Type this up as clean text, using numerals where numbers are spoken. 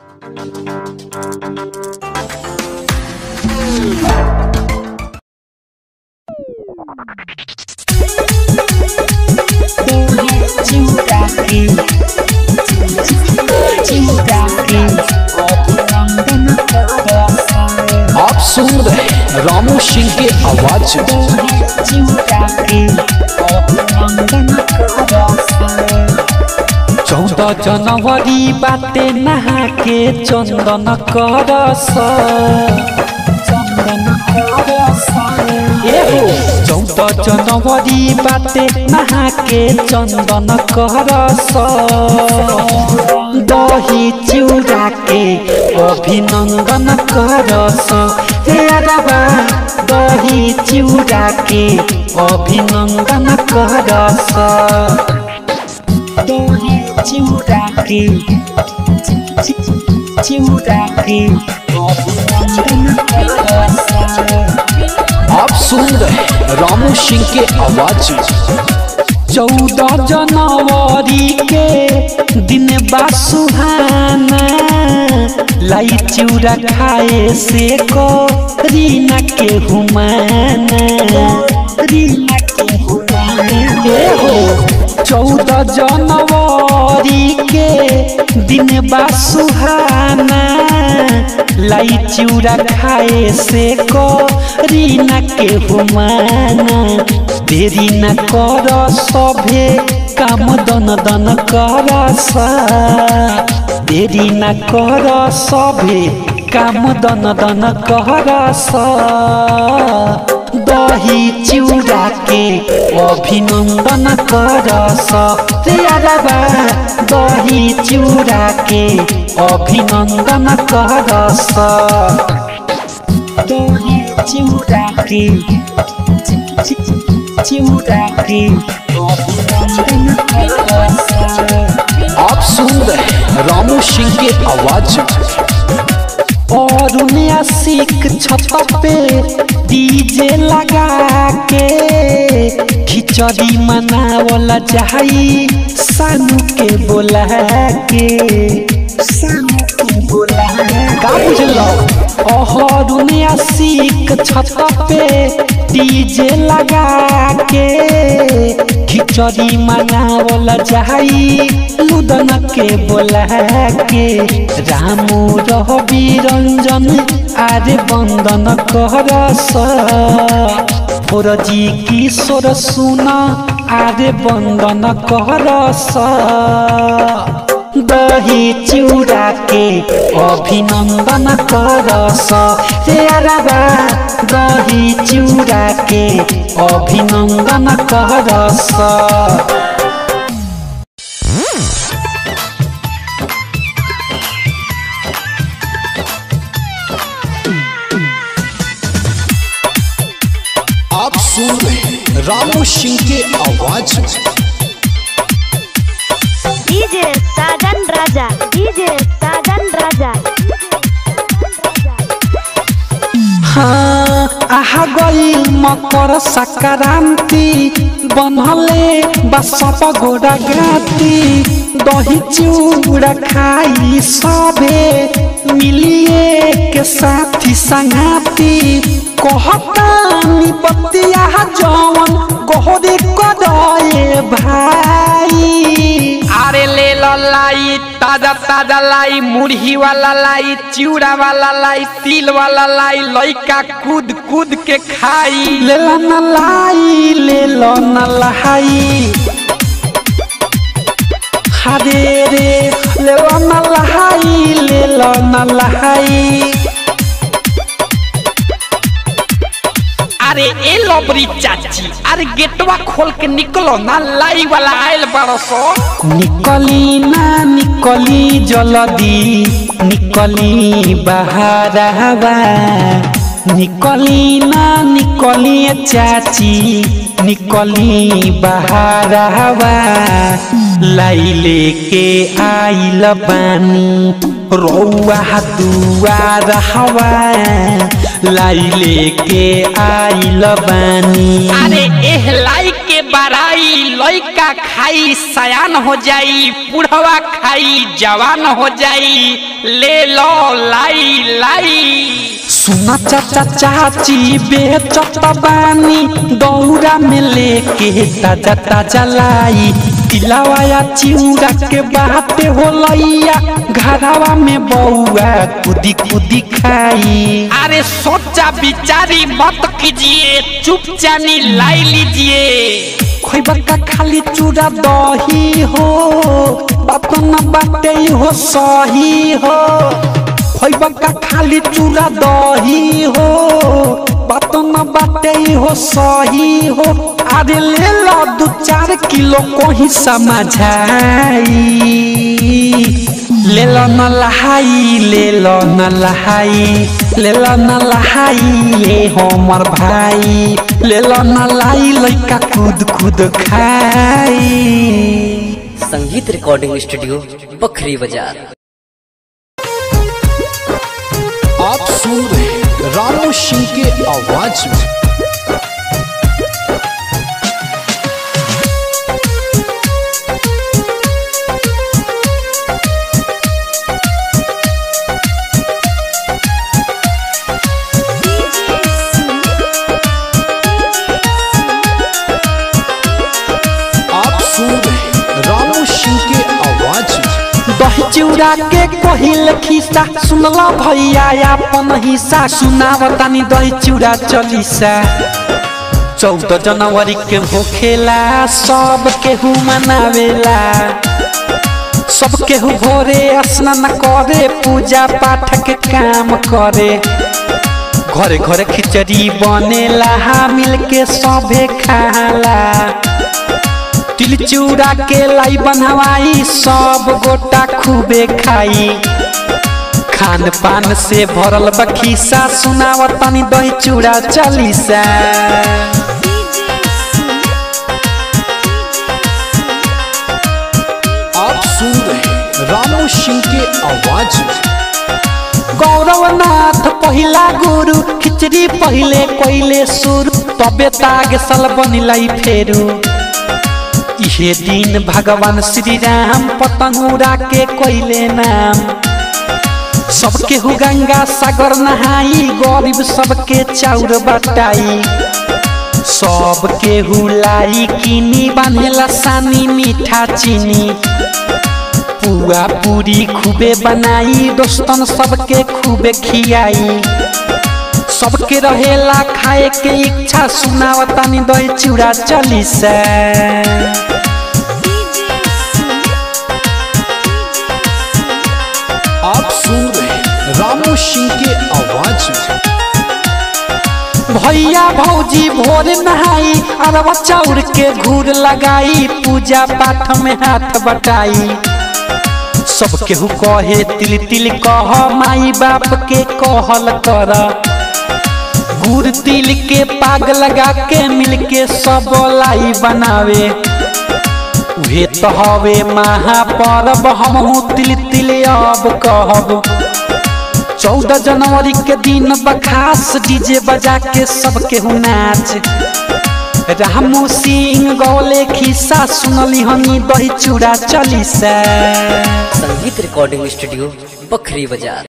आप सुन रहे रामू सिंह के आवाज। 14 जनवरी बाटे नहा के चंदन करस। 14 जनवरी बाटे नहा के चंदन करस। दही चिउरा के अभिनंदन करस। दही चिउरा के अभिनंदन करस। दही चिउरा के अभिनंदन करस। आप सुन रहे रामू सिंह के आवाज। 14 जनवरी के दिन बा सुहाना। लाई चिउरा खाए से को रीना के हुमाना। 14 जनवरी के दिन बा सुहाना। लाई चिउरा खाए से को रीना के हुमाना। देरी न कर सभे काम दन दन करस। देरी न कर सभे काम दन दन करस। दही चिउरा के अभिनंदन करस। दही चिउरा के अभिनंदन करस। दही चिउरा के आप सुन रहे रामू सिंह के आवाज। और आशिक छत पे डीजे लगा के खिचड़ी मनावल जाई। सानू के बोला के का बुझलो। आशिक छत पे डीजे लगा के खिचड़ी मनावल जाई। लुदन के बोला के रामू रवि रंजन आरे बंदन करस। फोरजी किशोर सुना आरे बंदन करस। दही चिउरा के अभिनंदन करस। दही चिउरा के अभिनंदन करस। आप सुन रहे रामू सिंह के आवाज। DJ Sajan Raja, DJ Sajan Raja. हाँ आहा गई मकर संक्रांति। बनले बसप गोड़ा गाती। दही चिउरा खाई सभे मिलिए के साथी संगाती। कहतानी बतिया जवन गोहरी कदाए भाई। अरे ले लो लाई ताजा ताजा लाई। मुरही वाला लाई, चिउरा वाला लाई, तिल वाला लाई। लइका कूद कूद के खाई। ले लो न लाई, ले लो न लाई। हरे रे ले लो न लाई, ले लो न लाई। अरे ए लबरी चाची, अरे गेटवा खोल के निकलो ना। लाई वाला आयल बरसो। निकली ना निकली जल्दी, निकली बहारवा। निकली ना निकली चाची, निकली बहारवा। लाई लेके आइल बानी रौआ दुआर हवा। लाई लेके आइल बानी। अरे एह लाई के बड़ाई लइका खाई सयान हो जाई बुढ़वा खाई जवान हो जाई ले लो लाई लाई। सुना चाचा चाची बेचत बानी दौरा में लेके ताजा ताजा लाई तिलावाया चिउरा के बाटे हो लैया घरावा में बउआ कुदी कुदी खाई। अरे सोचा विचारी मत कीजिए चुपचानी लाई लीजिए। खोइबा का खाली चूड़ा दही हो बात न बाटे हो सही हो। खोइबा का खाली चूड़ा दही हो बात न बाटे हो सही हो। अरे ले लो 2-4 किलो कोही समझाई ले लो न लहाई ले लो न लहाई ले लो न लहाई ये हमर भाई ले लो न लाई लइका कूद कूद खाई। संगीत रिकॉर्डिंग स्टूडियो बखरी बाजार। आप सुन रहे हैं रामू सिंह के आवाज में। आप सुन रहे हैं रामू सिंह के आवाज में। दही चिउरा के कहिल खिस्सा सुनला भैया अपन हिस्सा सुनावतानी दही चिउरा चलीसा। 14 जनवरी के होखेला सब केहू मनावेला सब केहू भोरे स्नान करे पूजा पाठ के काम करे घरे घरे खिचड़ी बनेला मिल के सभे खाला। तिल चिउरा के लाई बनवाई सब गोटा खूबे खाई खान पान से भरल बखीसा सुनावतानी दही चिउरा चलीसा। आप सुन रहे हैं रामू सिंह के आवाज में। गौरवनाथ पहिला गुरु खिचड़ी पहिले कोइले सुर तबे ताग सल बनिलाई फेरू। इहे दिन भगवान श्री राम पतंगुरा के कोइले नाम सबके हु गंगा सागर नहाई गरीब सबके चाउर बटाई सबके हु लाई किनी बांधेला सानी मीठा चीनी पुआ पूरी खूबे बनाई दोस्तन सबके खूबे खियाई सबके रहेला खाए के इच्छा सुनावतानी दही चिउरा चलीसा। आप सुन रहे हैं रामू सिंह के आवाज में। भैया भौजी भोर नहाई अरवा चाउर के घूर लगाई पूजा पाठ में हाथ बटाई सब केहू कहे तिल तिल कह माई बाप के कहल कर गुड़ तिल के पाग लगा के मिलके सब लाई बनावे उहे तो हवे महापर्व हमहू तिल तिल अब कहब। 14 जनवरी के दिन बखास डीजे बजा के सब केहू नाच रामू सिंह गौले खिस्सा सुनली हनी दही चिउरा चलीसा। संगीत रिकॉर्डिंग स्टूडियो बखरी बाजार।